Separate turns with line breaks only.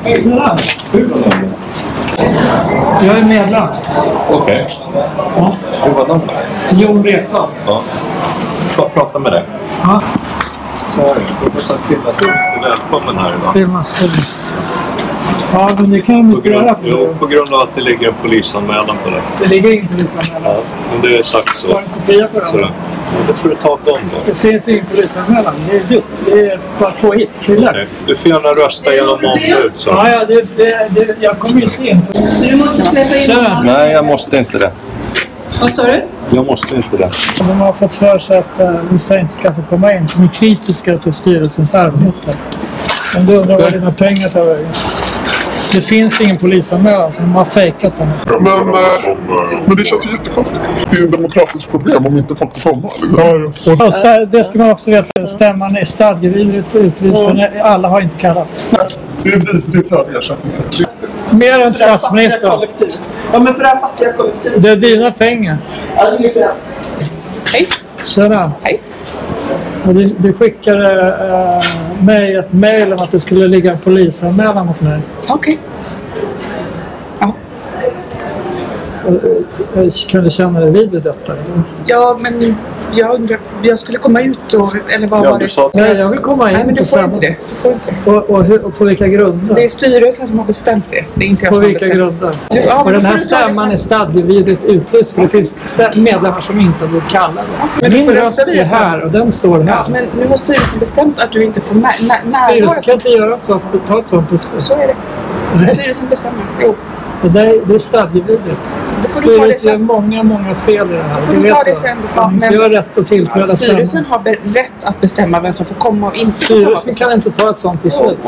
Jag är medlem.
Okej.
Ja.
Hur var de?
Jon Rekdal.
Ja. Får jag prata med dig?
Ja.
Så här, professor Killasson. Välkommen här idag.
Filmas. Ja, men det kan vi inte göra.
På grund av att det ligger en polisanmälan på det.
Det ligger ingen polisanmälan.
Ja, men det är sagt så.
Jag har en kopia på den.
Sådär. Då får du ta dem då.
Det finns ingen polisanmälan. Det är dumt. Det är bara påhitt.
Okay. Du får gärna rösta genom ombud. Så.
Ja, jag kommer inte in.
Du måste släppa in
Tjena.
Nej, jag måste inte det.
Vad sa du?
Jag måste inte det.
De har fått för sig att vissa inte ska få komma in som är kritiska till styrelsens arbete. Men du undrar vad dina pengar tar vägen. Det finns ingen polisanmälan så de har fejkat den.
Men det känns ju jättekonstigt. Det är ett demokratiskt problem om inte folk får komma.
Det ska man också veta. Stämman är stadgevidrigt utlyst. Alla har inte kallats.
Det är vidrigt hög ersättning.
Mer än statsministern.
Ja, men för det här fattiga kollektivet.
Det är dina pengar.
Ja, det är fint.
Hej.
Tjena.
Hej.
Och du skickade mig ett mejl om att det skulle ligga en polisanmälan mot mig.
Okej. Ja.
Kan du känna dig vid detta? Eller?
Ja, men jag undrar, jag skulle komma ut och, eller vad
Ja,
var
du
det?
sa att...
Nej, jag vill komma in.
Nej, men du
på
får
samma...
inte det. Du får inte det.
Och på vilka grunder?
Det är styrelsen som har bestämt det. Det är inte jag
På
som har
vilka
bestämt.
grunder?
Ja,
och
men
den
då
här
får du ta det
stämman
sen.
är stadgevidrigt utlyst för det finns medlemmar som inte har blivit kallade.
Men du
Min
får
röst
rösta
är
via
här och den står här.
Ja, men nu har styrelsen bestämt att du inte får närvara.
Styrelsen kan inte göra ett sånt, ta ett sånt beslut.
Så är det.
Nej.
Styrelsen bestämmer. Jo.
Det är stadgevidrigt.
Då får du ta det
Styrelsen gör
sen.
många fel i det här.
Får
Du
du ta
vet
det
det.
sen.
Så jag har rätt att tillträda stämman.
Styrelsen har rätt att bestämma vem som får komma och inte få komma.
Styrelsen kan inte ta ett sånt beslut.